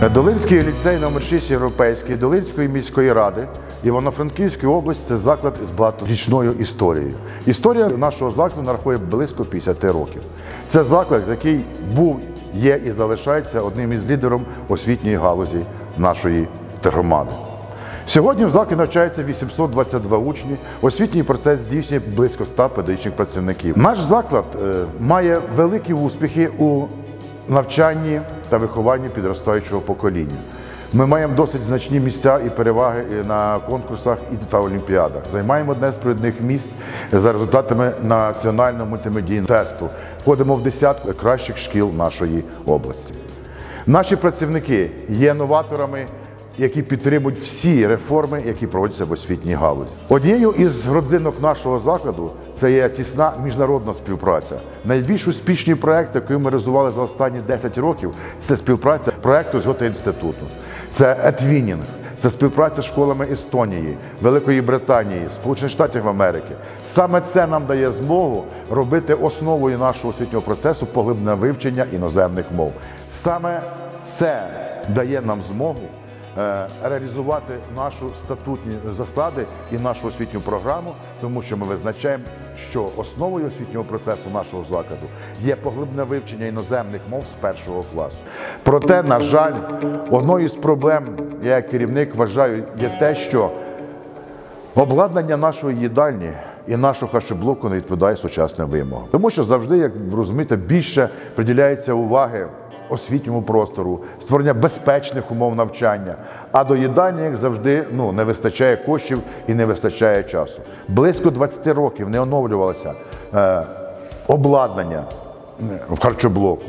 Долинський ліцей номер 6 Європейський Долинської міської ради Івано-Франківської області – це заклад з багаторічною історією. Історія нашого закладу нарахує близько 50 років. Це заклад, який був, є і залишається одним із лідерів освітньої галузі нашої громади. Сьогодні в закладі навчається 822 учні, освітній процес здійснює близько 100 педагогічних працівників. Наш заклад має великі успіхи у навчанні та вихованні підростаючого покоління. Ми маємо досить значні місця і переваги на конкурсах та олімпіадах. Займаємо одне з провідних місць за результатами національного мультимедійного тесту. Входимо в десятку кращих шкіл нашої області. Наші працівники є новаторами, які підтримують всі реформи, які проводяться в освітній галузі. Однією із родзинок нашого закладу це є тісна міжнародна співпраця. Найбільш успішні проекти, які ми реалізували за останні 10 років, це співпраця проекту з Гете-інститутом. Це етвінінг, це співпраця з школами Естонії, Великої Британії, Сполучених Штатів Америки. Саме це нам дає змогу робити основою нашого освітнього процесу поглиблене вивчення іноземних мов. Саме це дає нам змогу реалізувати наші статутні засади і нашу освітню програму, тому що ми визначаємо, що основою освітнього процесу нашого закладу є поглиблене вивчення іноземних мов з першого класу. Проте, на жаль, одною з проблем, я як керівник вважаю, є те, що обладнання нашої їдальні і нашого харчоблоку не відповідає сучасним вимогам. Тому що завжди, як ви розумієте, більше приділяється уваги освітньому простору, створення безпечних умов навчання, а до їдальні, як завжди, не вистачає коштів і не вистачає часу. Близько 20 років не оновлювалося обладнання в харчоблоку,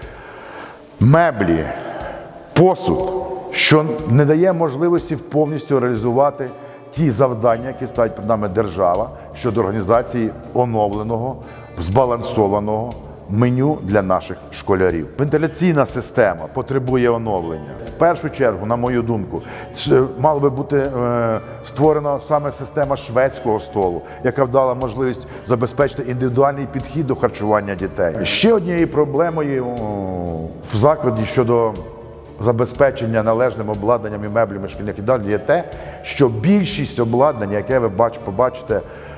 меблі, посуд, що не дає можливості повністю реалізувати ті завдання, які ставить перед нами держава щодо організації оновленого, збалансованого меню для наших школярів. Вентиляційна система потребує оновлення. В першу чергу, на мою думку, мала би бути створена саме система шведського столу, яка б дала можливість забезпечити індивідуальний підхід до харчування дітей. Ще однією проблемою в закладі щодо забезпечення належним обладнанням і меблями шкільних їдалень є те, що більшість обладнання, яке ви побачите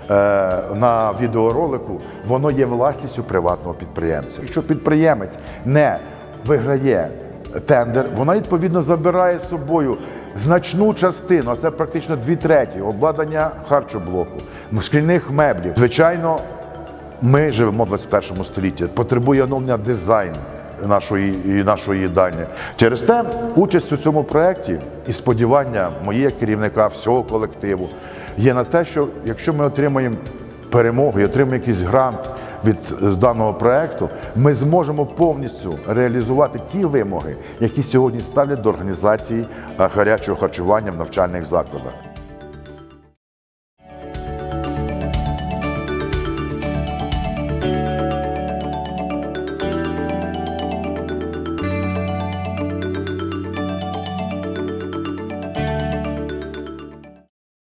на відеоролику, воно є власністю приватного підприємця. Якщо підприємець не виграє тендер, вона відповідно забирає з собою значну частину, а це практично 2/3 обладнання харчоблоку, шкільних меблів. Звичайно, ми живемо в 21 столітті, потребує оновлення дизайну нашої їдальні. Через те участь у цьому проєкті і сподівання мої як керівника, всього колективу, є на те, що якщо ми отримаємо перемогу і отримаємо якийсь грант від даного проєкту, ми зможемо повністю реалізувати ті вимоги, які сьогодні ставлять до організації гарячого харчування в навчальних закладах.